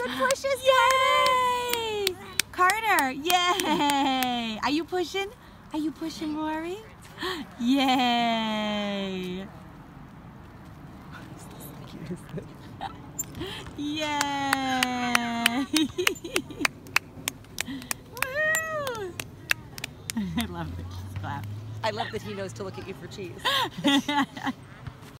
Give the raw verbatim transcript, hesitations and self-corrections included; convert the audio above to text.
Good pushes, Yay! Carter, yay! Are you pushing? Are you pushing, Rory? Yay! Yay! Woo! I love the cheese clap. I love that he knows to look at you for cheese.